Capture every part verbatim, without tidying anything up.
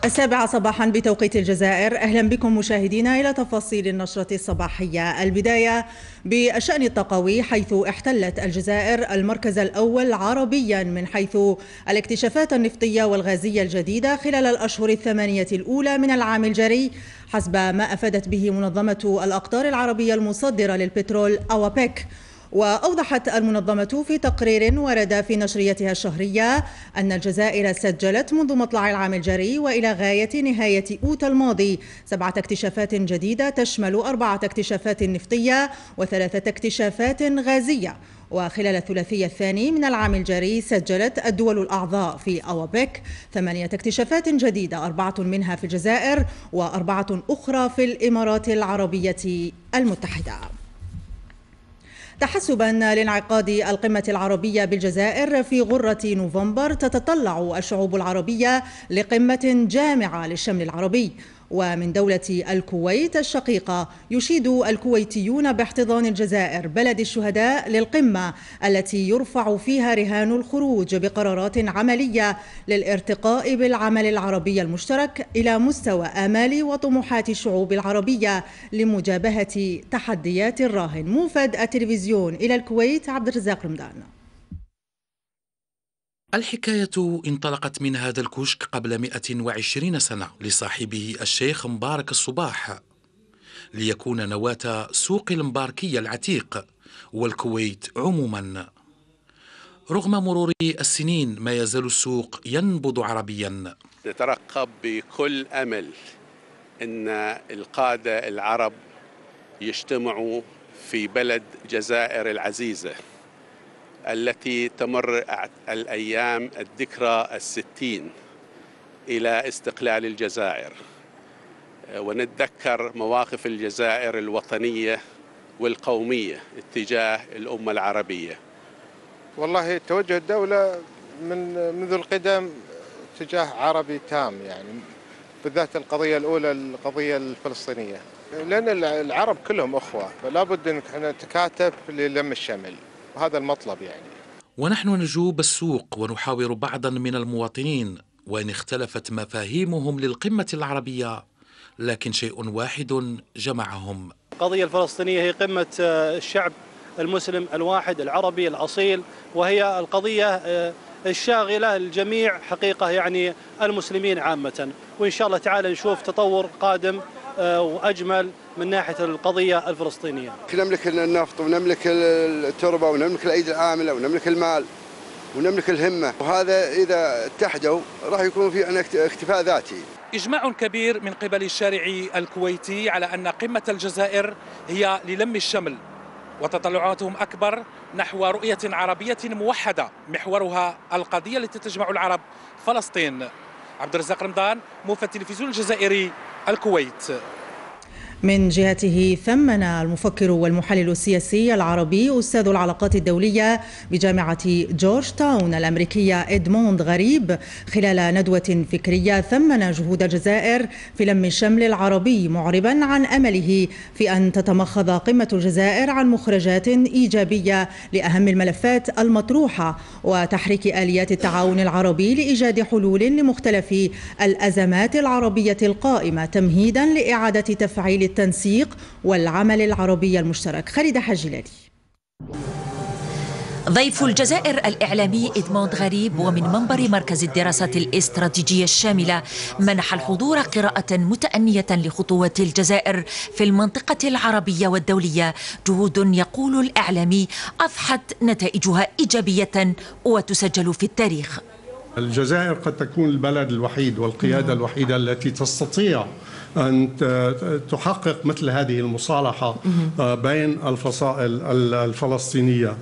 السابعة صباحا بتوقيت الجزائر. أهلا بكم مشاهدينا إلى تفاصيل النشرة الصباحية. البداية بالشأن الطاقوي، حيث احتلت الجزائر المركز الأول عربيا من حيث الاكتشافات النفطية والغازية الجديدة خلال الأشهر الثمانية الأولى من العام الجاري، حسب ما أفادت به منظمة الأقطار العربية المصدرة للبترول أوابيك. وأوضحت المنظمة في تقرير ورد في نشريتها الشهرية أن الجزائر سجلت منذ مطلع العام الجاري وإلى غاية نهاية أوت الماضي سبعة اكتشافات جديدة تشمل أربعة اكتشافات نفطية وثلاثة اكتشافات غازية. وخلال الثلاثي الثاني من العام الجاري سجلت الدول الأعضاء في أوابيك ثمانية اكتشافات جديدة، أربعة منها في الجزائر وأربعة أخرى في الإمارات العربية المتحدة. تحسبا لانعقاد القمة العربية بالجزائر في غرة نوفمبر، تتطلع الشعوب العربية لقمة جامعة للشمل العربي. ومن دولة الكويت الشقيقة يشيد الكويتيون باحتضان الجزائر بلد الشهداء للقمة التي يرفع فيها رهان الخروج بقرارات عملية للارتقاء بالعمل العربي المشترك إلى مستوى آمال وطموحات الشعوب العربية لمجابهة تحديات الراهن. موفد التلفزيون إلى الكويت عبد الرزاق رمضان. الحكاية انطلقت من هذا الكشك قبل مئة وعشرين سنة لصاحبه الشيخ مبارك الصباح، ليكون نواة سوق المباركية العتيق والكويت عموما. رغم مرور السنين ما يزال السوق ينبض عربيا. نترقب بكل أمل أن القادة العرب يجتمعوا في بلد الجزائر العزيزة التي تمر الأيام الذكرى الستين إلى استقلال الجزائر، ونتذكر مواقف الجزائر الوطنية والقومية اتجاه الأمة العربية. والله توجه الدولة من منذ القدم اتجاه عربي تام، يعني بالذات القضية الأولى القضية الفلسطينية، لأن العرب كلهم أخوة، فلا بد أن احنا نتكاتف للم الشمل، وهذا المطلب يعني. ونحن نجوب السوق ونحاور بعضا من المواطنين، وإن اختلفت مفاهيمهم للقمة العربية لكن شيء واحد جمعهم. القضية الفلسطينية هي قمة الشعب المسلم الواحد العربي الأصيل، وهي القضية الشاغلة الجميع حقيقة، يعني المسلمين عامة. وإن شاء الله تعالى نشوف تطور قادم وأجمل من ناحية القضية الفلسطينية. نملك النفط ونملك التربة ونملك الأيدي العاملة ونملك المال ونملك الهمة، وهذا إذا اتحدوا راح يكون في اكتفاء ذاتي. إجماع كبير من قبل الشارع الكويتي على أن قمة الجزائر هي للم الشمل، وتطلعاتهم أكبر نحو رؤية عربية موحدة محورها القضية التي تجمع العرب فلسطين. عبد الرزاق رمضان، موفد التلفزيون الجزائري، الكويت. من جهته ثمن المفكر والمحلل السياسي العربي أستاذ العلاقات الدولية بجامعة جورج تاون الأمريكية إدموند غريب خلال ندوة فكرية ثمن جهود الجزائر في لم الشمل العربي، معربا عن أمله في أن تتمخض قمة الجزائر عن مخرجات إيجابية لأهم الملفات المطروحة وتحريك آليات التعاون العربي لإيجاد حلول لمختلف الأزمات العربية القائمة، تمهيدا لإعادة تفعيل التنسيق والعمل العربي المشترك. خالد حجلالي. ضيف الجزائر الإعلامي إدموند غريب ومن منبر مركز الدراسات الاستراتيجية الشاملة منح الحضور قراءة متأنية لخطوات الجزائر في المنطقة العربية والدولية، جهود يقول الإعلامي أضحت نتائجها إيجابية وتسجل في التاريخ. الجزائر قد تكون البلد الوحيد والقيادة الوحيدة التي تستطيع أن تحقق مثل هذه المصالحة بين الفصائل الفلسطينية،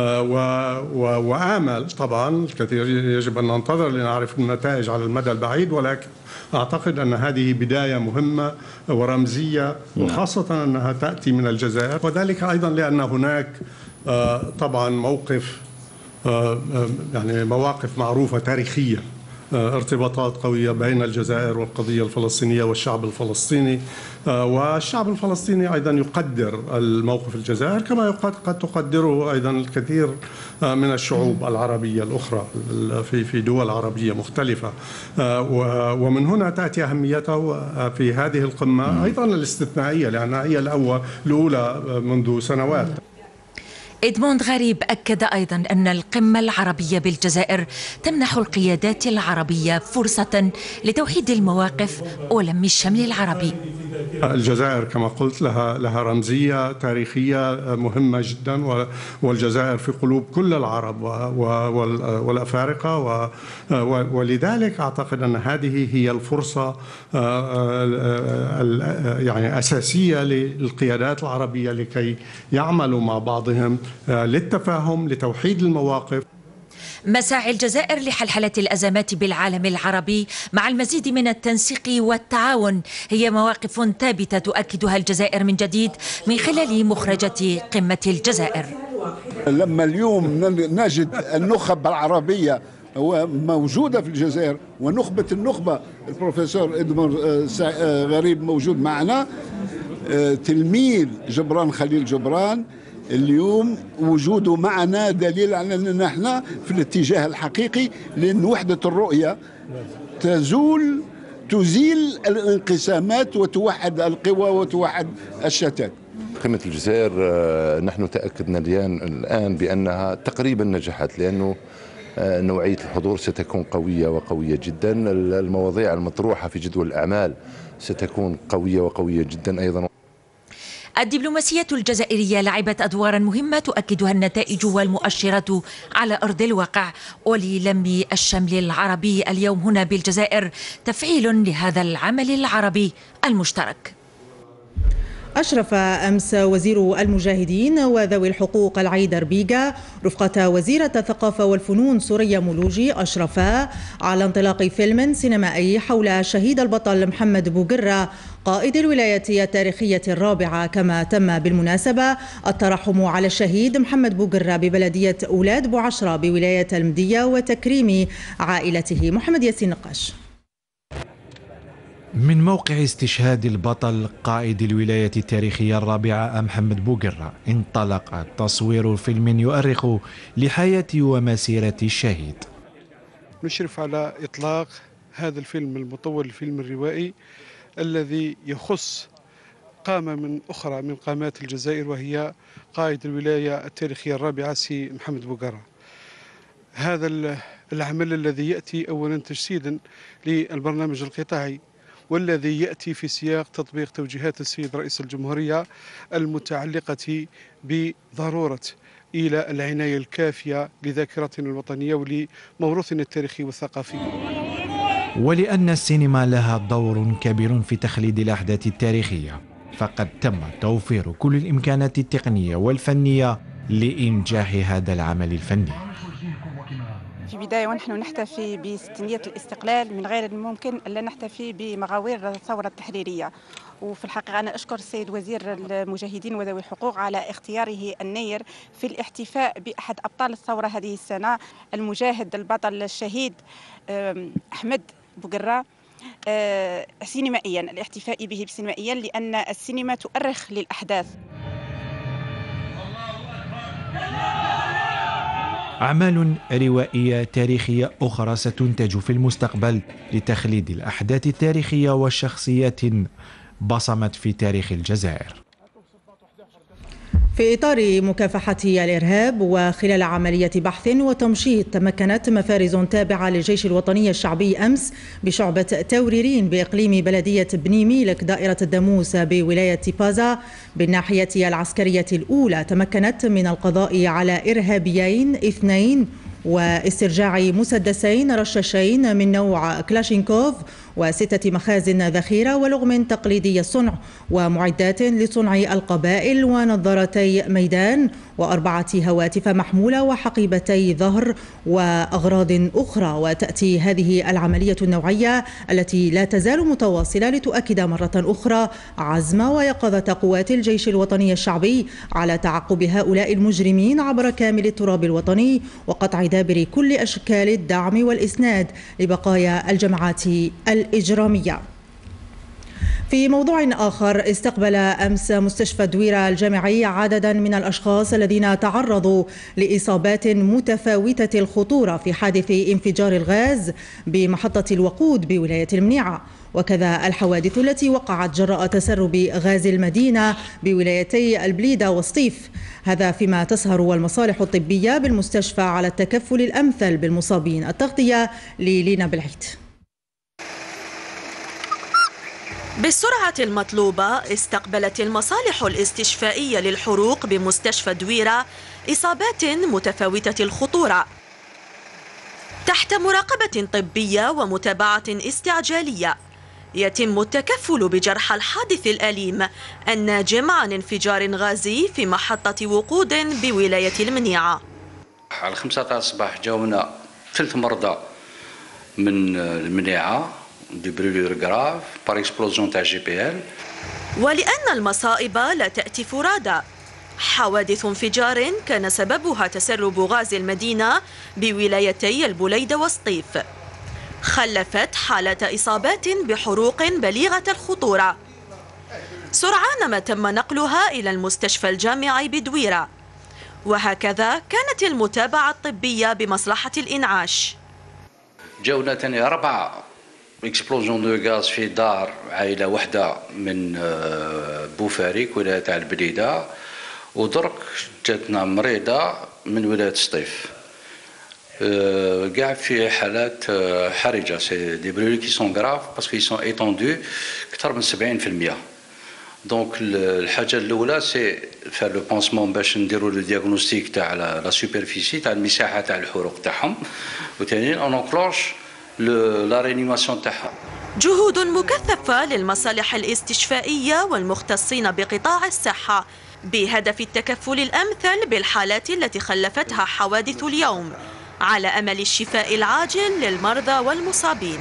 وآمل طبعا الكثير يجب أن ننتظر لنعرف النتائج على المدى البعيد، ولكن أعتقد أن هذه بداية مهمة ورمزية، وخاصة أنها تأتي من الجزائر، وذلك أيضا لأن هناك طبعا موقف يعني مواقف معروفة تاريخية ارتباطات قوية بين الجزائر والقضية الفلسطينية والشعب الفلسطيني، والشعب الفلسطيني أيضا يقدر الموقف الجزائر كما قد تقدره أيضا الكثير من الشعوب العربية الأخرى في في دول عربية مختلفة، ومن هنا تأتي أهميته في هذه القمة أيضا الاستثنائية لأنها هي الأول الأولى منذ سنوات. إدموند غريب أكد أيضا أن القمة العربية بالجزائر تمنح القيادات العربية فرصة لتوحيد المواقف ولم الشمل العربي. الجزائر كما قلت لها لها رمزية تاريخية مهمة جدا، والجزائر في قلوب كل العرب والأفارقة، ولذلك أعتقد أن هذه هي الفرصة يعني أساسية للقيادات العربية لكي يعملوا مع بعضهم للتفاهم لتوحيد المواقف. مساعي الجزائر لحلحلة الأزمات بالعالم العربي مع المزيد من التنسيق والتعاون هي مواقف ثابتة تؤكدها الجزائر من جديد من خلال مخرجة قمة الجزائر. لما اليوم نجد النخب العربية موجودة في الجزائر ونخبة النخبة البروفيسور إدموند غريب موجود معنا، تلميذ جبران خليل جبران، اليوم وجوده معنا دليل على أننا نحن في الاتجاه الحقيقي، لأن وحدة الرؤية تزول تزيل الانقسامات وتوحد القوى وتوحد الشتات. قمة الجزائر نحن تأكدنا الآن بأنها تقريبا نجحت، لأنه نوعية الحضور ستكون قوية وقوية جدا، المواضيع المطروحة في جدول الأعمال ستكون قوية وقوية جدا أيضا. الدبلوماسية الجزائرية لعبت أدوارا مهمة تؤكدها النتائج والمؤشرات على أرض الواقع، وللم الشمل العربي اليوم هنا بالجزائر تفعيل لهذا العمل العربي المشترك. أشرف أمس وزير المجاهدين وذوي الحقوق العيدر بيغا رفقة وزيرة الثقافة والفنون سوريا مولوجي أشرفا على انطلاق فيلم سينمائي حول شهيد البطل محمد بوقرة قائد الولاية التاريخية الرابعة. كما تم بالمناسبة الترحم على الشهيد محمد بوقرة ببلدية أولاد بوعشرة بولاية المدية وتكريم عائلته. محمد ياسين نقاش. من موقع استشهاد البطل قائد الولاية التاريخية الرابعة محمد بوقرة انطلق تصوير فيلم يؤرخ لحياة ومسيرة الشهيد. نشرف على إطلاق هذا الفيلم المطول، الفيلم الروائي الذي يخص قامة من أخرى من قامات الجزائر، وهي قائد الولاية التاريخية الرابعة سي محمد بوقرة. هذا العمل الذي يأتي أولا تجسيدا للبرنامج القطاعي، والذي يأتي في سياق تطبيق توجيهات السيد رئيس الجمهورية المتعلقة بضرورة إلى العناية الكافية لذاكرتنا الوطنية ولموروثنا التاريخي والثقافي. ولأن السينما لها دور كبير في تخليد الأحداث التاريخية، فقد تم توفير كل الإمكانات التقنية والفنية لإنجاح هذا العمل الفني. في بداية ونحن نحتفي بستينية الاستقلال، من غير الممكن ألا نحتفي بمغاوير الثورة التحريرية. وفي الحقيقة أنا أشكر السيد وزير المجاهدين وذوي الحقوق على اختياره النير في الاحتفاء بأحد أبطال الثورة هذه السنة، المجاهد البطل الشهيد أحمد بوقرة، سينمائيا، الاحتفاء به سينمائيا، لأن السينما تؤرخ للأحداث. أعمال روائية تاريخية أخرى ستنتج في المستقبل لتخليد الأحداث التاريخية والشخصيات بصمت في تاريخ الجزائر. في إطار مكافحة الإرهاب وخلال عملية بحث وتمشيط، تمكنت مفارز تابعة للجيش الوطني الشعبي أمس بشعبة توريرين بإقليم بلدية بني ميلك دائرة الداموس بولاية بازا بالناحية العسكرية الأولى، تمكنت من القضاء على إرهابيين اثنين واسترجاع مسدسين رشاشين من نوع كلاشينكوف وستة مخازن ذخيرة ولغم تقليدي الصنع ومعدات لصنع القبائل ونظارتي ميدان وأربعة هواتف محمولة وحقيبتي ظهر وأغراض أخرى. وتأتي هذه العملية النوعية التي لا تزال متواصلة لتؤكد مرة أخرى عزم ويقظة قوات الجيش الوطني الشعبي على تعقب هؤلاء المجرمين عبر كامل التراب الوطني وقطع دابر كل أشكال الدعم والإسناد لبقايا الجماعات الإجرامية. في موضوع آخر، استقبل أمس مستشفى دويرة الجامعي عددا من الأشخاص الذين تعرضوا لإصابات متفاوتة الخطورة في حادث انفجار الغاز بمحطة الوقود بولاية المنيعة، وكذا الحوادث التي وقعت جراء تسرب غاز المدينة بولايتي البليدة وسطيف. هذا فيما تسهر المصالح الطبية بالمستشفى على التكفل الأمثل بالمصابين. التغطية للينا بالعيد. بالسرعة المطلوبة استقبلت المصالح الاستشفائية للحروق بمستشفى دويرة إصابات متفاوتة الخطورة تحت مراقبة طبية ومتابعة استعجالية. يتم التكفل بجرحى الحادث الأليم الناجم عن انفجار غازي في محطة وقود بولاية المنيعة. على خمسة تاع الصباح جاونا ثلاث مرضى من المنيعة دي بريلور غراف بار اكسبلوزيون تاع جي بي ال. ولأن المصائب لا تأتي فرادى، حوادث انفجار كان سببها تسرب غاز المدينة بولايتي البليدة وسطيف خلفت حالة إصابات بحروق بليغة الخطورة. سرعان ما تم نقلها إلى المستشفى الجامعي بدويرة، وهكذا كانت المتابعة الطبية بمصلحة الإنعاش. جاونا ثاني أربعة اكسبلوزيون دو غاز في دار عائلة واحدة من بوفاريك ولاية تاع البليدة، ودرك جاتنا مريضة من ولاية سطيف كاع في حالات حرجة. سي دي برولي كي سون غراف باسكو سون ايتوندو أكثر من سبعين بالمئة. دونك الحاجة الأولى سي فار لو بونسمون باش نديرو لو دياغنوستيك تاع لا سوبرفيسي تاع المساحة تاع الحروق تاعهم، وثانيا اون انكلوش لا رينيماسيون تاعها. جهود مكثفة للمصالح الاستشفائية والمختصين بقطاع الصحة بهدف التكفل الأمثل بالحالات التي خلفتها حوادث اليوم على أمل الشفاء العاجل للمرضى والمصابين.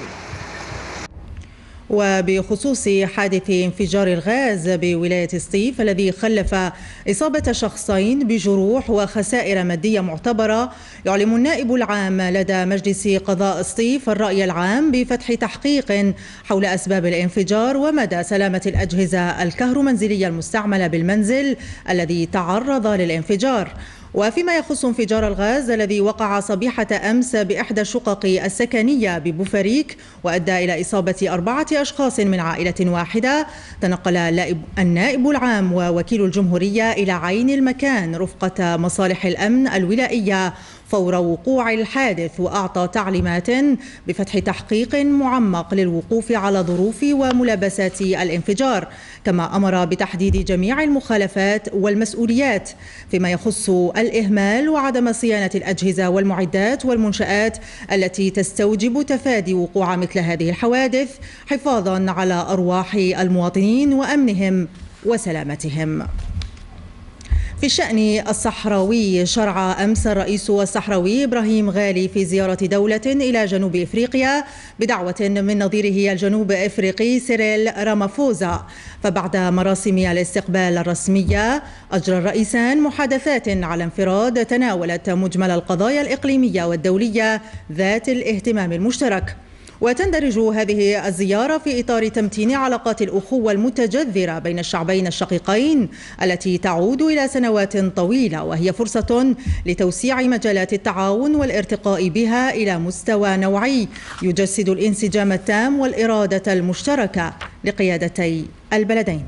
وبخصوص حادث انفجار الغاز بولاية سطيف الذي خلف إصابة شخصين بجروح وخسائر مادية معتبرة، يعلم النائب العام لدى مجلس قضاء سطيف الرأي العام بفتح تحقيق حول أسباب الانفجار ومدى سلامة الأجهزة الكهرومنزلية المستعملة بالمنزل الذي تعرض للانفجار. وفيما يخص انفجار الغاز الذي وقع صبيحة أمس بإحدى الشقق السكنية ببوفاريك وأدى إلى إصابة أربعة أشخاص من عائلة واحدة، تنقل النائب العام ووكيل الجمهورية إلى عين المكان رفقة مصالح الأمن الولائية فور وقوع الحادث، وأعطى تعليمات بفتح تحقيق معمق للوقوف على ظروف وملابسات الانفجار، كما أمر بتحديد جميع المخالفات والمسؤوليات فيما يخص الإهمال وعدم صيانة الأجهزة والمعدات والمنشآت التي تستوجب تفادي وقوع مثل هذه الحوادث حفاظا على أرواح المواطنين وأمنهم وسلامتهم. في الشأن الصحراوي، شرع أمس الرئيس الصحراوي إبراهيم غالي في زيارة دولة إلى جنوب إفريقيا بدعوة من نظيره الجنوب إفريقي سيريل رامافوزا. فبعد مراسم الاستقبال الرسمية أجرى الرئيسان محادثات على انفراد تناولت مجمل القضايا الإقليمية والدولية ذات الاهتمام المشترك. وتندرج هذه الزيارة في إطار تمتين علاقات الأخوة المتجذرة بين الشعبين الشقيقين التي تعود إلى سنوات طويلة، وهي فرصة لتوسيع مجالات التعاون والارتقاء بها إلى مستوى نوعي يجسد الانسجام التام والإرادة المشتركة لقيادتي البلدين.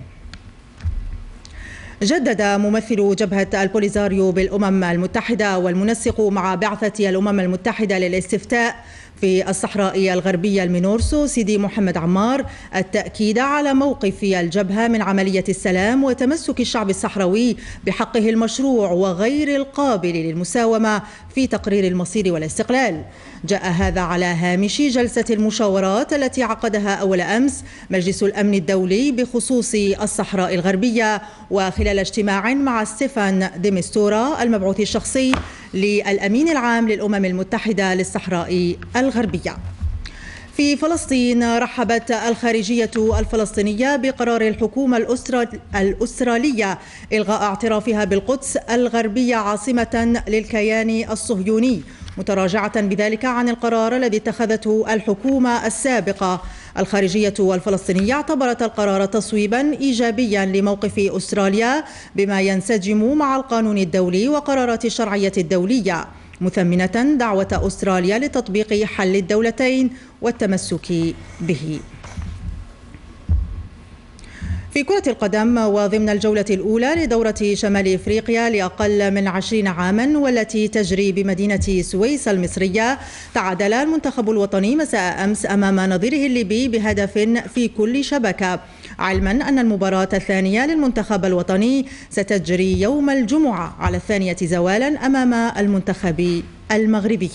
جدد ممثل جبهة البوليزاريو بالأمم المتحدة والمنسق مع بعثة الأمم المتحدة للاستفتاء في الصحراء الغربية المينورسو سيدي محمد عمار التأكيد على موقف الجبهة من عملية السلام وتمسك الشعب الصحراوي بحقه المشروع وغير القابل للمساومة في تقرير المصير والاستقلال. جاء هذا على هامش جلسة المشاورات التي عقدها أول أمس مجلس الأمن الدولي بخصوص الصحراء الغربية، وخلال اجتماع مع ستيفان دي ميستورا المبعوث الشخصي للأمين العام للأمم المتحدة للصحراء الغربية. في فلسطين رحبت الخارجية الفلسطينية بقرار الحكومة الأسترالية إلغاء اعترافها بالقدس الغربية عاصمة للكيان الصهيوني، متراجعة بذلك عن القرار الذي اتخذته الحكومة السابقة. الخارجية الفلسطينية اعتبرت القرار تصويبا إيجابيا لموقف أستراليا بما ينسجم مع القانون الدولي وقرارات الشرعية الدولية، مثمنة دعوة أستراليا لتطبيق حل الدولتين والتمسك به. في كرة القدم وضمن الجولة الأولى لدورة شمال إفريقيا لأقل من عشرين عاما والتي تجري بمدينة سويس المصرية، تعادل المنتخب الوطني مساء أمس أمام نظيره الليبي بهدف في كل شبكة، علما أن المباراة الثانية للمنتخب الوطني ستجري يوم الجمعة على الثانية زوالا أمام المنتخب المغربي.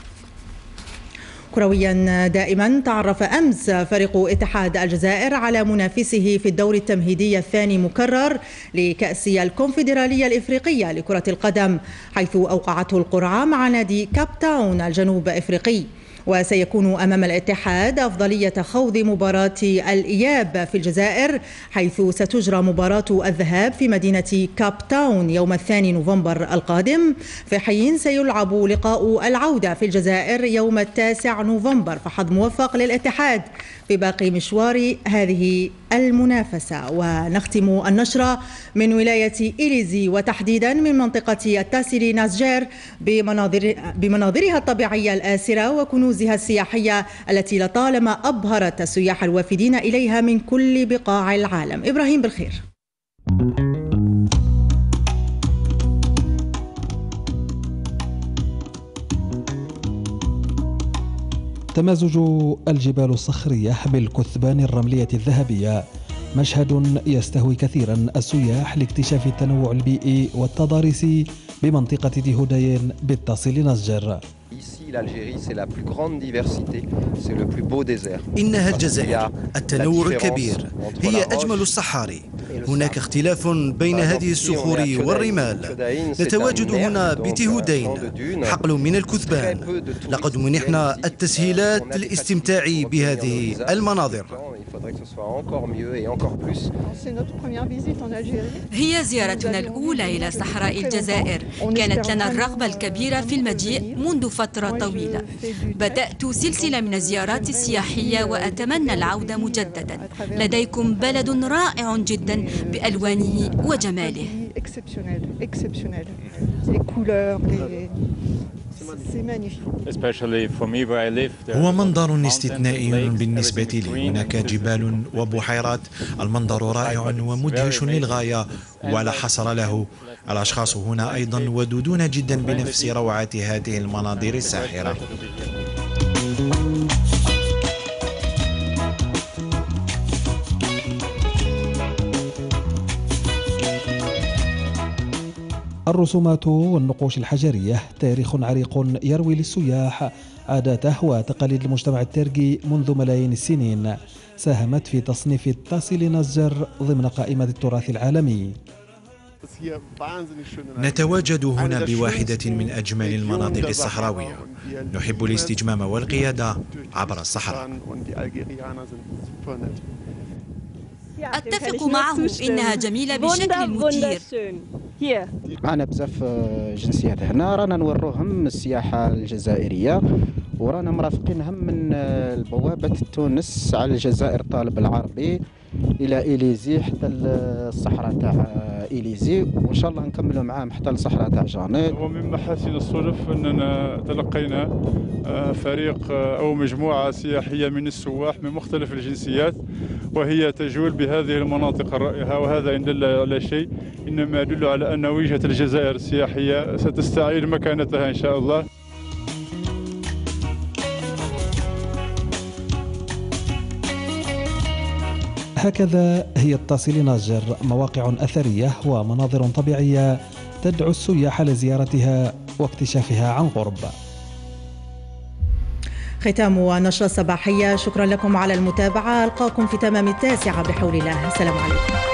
كرويا دائما، تعرف أمس فريق اتحاد الجزائر على منافسه في الدور التمهيدي الثاني مكرر لكأس الكونفدرالية الإفريقية لكرة القدم، حيث أوقعته القرعة مع نادي كاب تاون الجنوب أفريقي. وسيكون أمام الاتحاد أفضلية خوض مباراة الإياب في الجزائر، حيث ستجرى مباراة الذهاب في مدينة كاب تاون يوم الثاني نوفمبر القادم، في حين سيلعب لقاء العودة في الجزائر يوم التاسع نوفمبر، فحظ موفق للاتحاد في باقي مشوار هذه المنافسة. ونختم النشرة من ولاية إليزي وتحديدا من منطقة التاسيلي ناسجير بمناظر بمناظرها الطبيعية الآسرة وكنوزها السياحية التي لطالما أبهرت السياح الوافدين إليها من كل بقاع العالم. إبراهيم بالخير. تمازج الجبال الصخرية بالكثبان الرملية الذهبية مشهد يستهوي كثيرا السياح لاكتشاف التنوع البيئي والتضاريسي بمنطقة تيهودين بالتصل نسجر. إنها الجزائر، التنوع الكبير، هي أجمل الصحاري. هناك اختلاف بين هذه الصخور والرمال. نتواجد هنا بتيهودين، حقل من الكثبان. لقد منحنا التسهيلات للاستمتاع بهذه المناظر. هي زيارتنا الأولى إلى صحراء الجزائر. كانت لنا الرغبة الكبيرة في المجيء منذ فترة طويلة. بدأت سلسلة من الزيارات السياحية وأتمنى العودة مجددا. لديكم بلد رائع جدا بألوانه وجماله. هو منظر استثنائي بالنسبة لي. هناك جبال وبحيرات، المنظر رائع ومدهش للغاية ولا حصر له. الأشخاص هنا أيضا ودودون جدا بنفس روعة هذه المناظر الساحرة. الرسومات والنقوش الحجرية تاريخ عريق يروي للسياح عاداته وتقاليد المجتمع التركي منذ ملايين السنين، ساهمت في تصنيف التاسيلي نسجر ضمن قائمة التراث العالمي. نتواجد هنا بواحدة من أجمل المناطق الصحراوية. نحب الاستجمام والقيادة عبر الصحراء. أتفق معه، إنها جميلة بشكل مثير. معنا بزاف جنسيات هنا، رانا نوروهم السياحة الجزائرية ورانا مرافقينهم من البوابة تونس على الجزائر الطالب العربي إلى إليزي حتى الصحراء تاع إليزي، وإن شاء الله نكملوا معاهم حتى الصحراء تاع جانيت. ومن محاسن الصدف أننا تلقينا فريق أو مجموعة سياحية من السواح من مختلف الجنسيات، وهي تجول بهذه المناطق الرائعة، وهذا إن دل على شيء إنما يدل على أن وجهة الجزائر السياحية ستستعيد مكانتها إن شاء الله. هكذا هي التاصيل ناجر، مواقع أثرية ومناظر طبيعية تدعو السياح لزيارتها واكتشافها عن قرب. ختام نشرة صباحية، شكرا لكم على المتابعة، ألقاكم في تمام التاسعة بحول الله، السلام عليكم.